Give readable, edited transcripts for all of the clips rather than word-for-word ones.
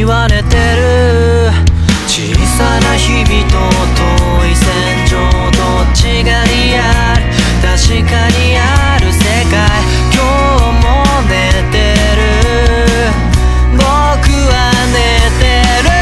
君は寝てる。小さな日々と遠い戦場、どっちがリアル？確かにある世界。今日も寝てる。僕は寝てる。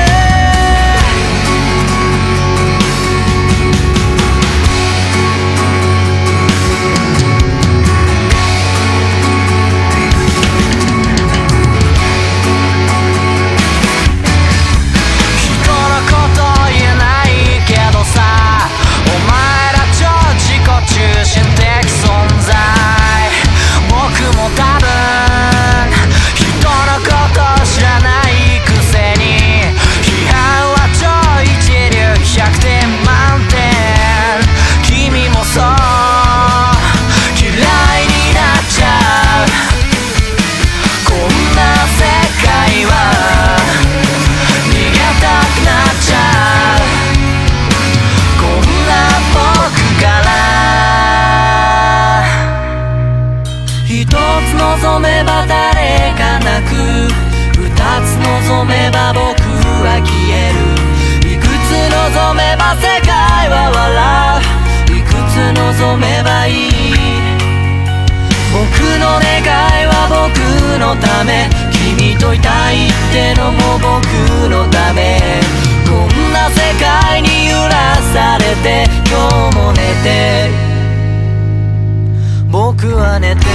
望めば誰か泣く、二つ望めば僕は消える。いくつ望めば世界は笑う、いくつ望めばいい。僕の願いは僕のため、君といたいってのも僕のため。こんな世界に揺らされて今日も寝てる。僕は寝てる。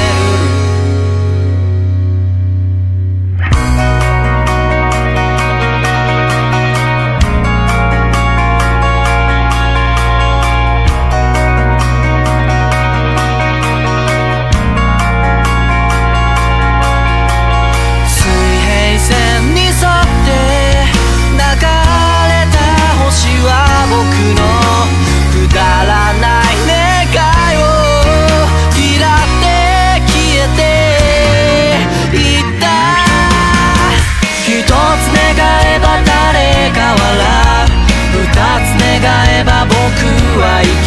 願えば僕は生き